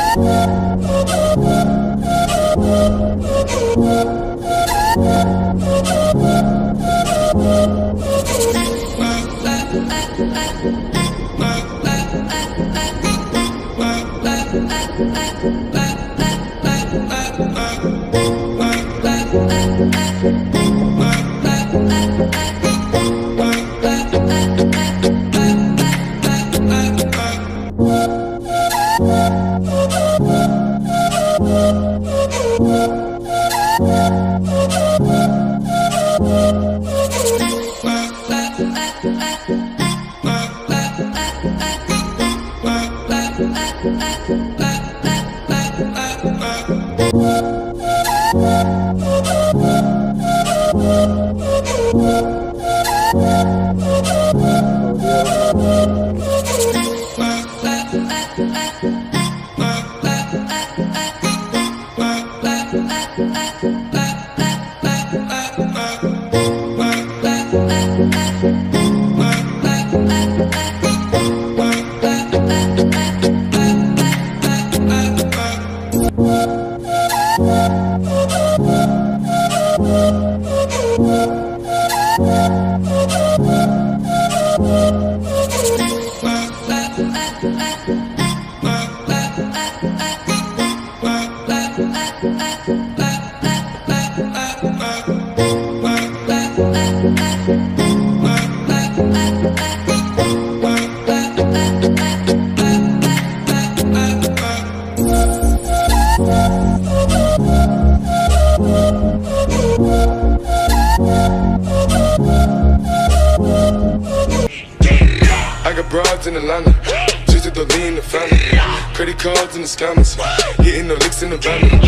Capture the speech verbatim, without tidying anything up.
I got broads in Atlanta, just to throw me in the family. Credit cards in the scammers, hitting the licks in the van.